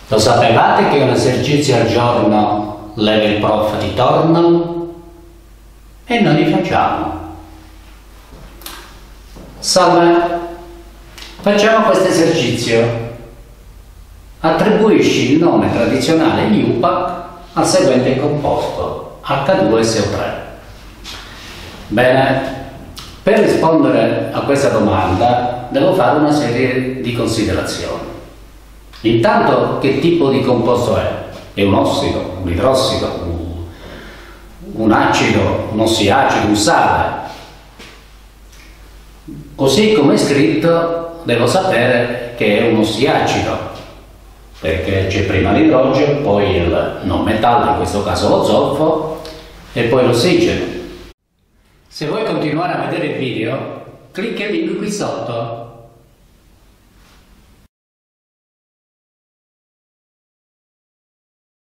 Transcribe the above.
Lo sapevate che un esercizio al giorno leva il prof di torno? E noi li facciamo. Salve, facciamo questo esercizio. Attribuisci il nome tradizionale IUPAC al seguente composto, H2SO3. Bene, per rispondere a questa domanda devo fare una serie di considerazioni. Intanto, che tipo di composto è? È un ossido, un idrossido, un acido, un ossiacido, un sale? Così come è scritto, devo sapere che è un ossiacido, perché c'è prima l'idrogeno, poi il non metallo, in questo caso lo zolfo, e poi l'ossigeno. Se vuoi continuare a vedere il video, clicca il link qui sotto.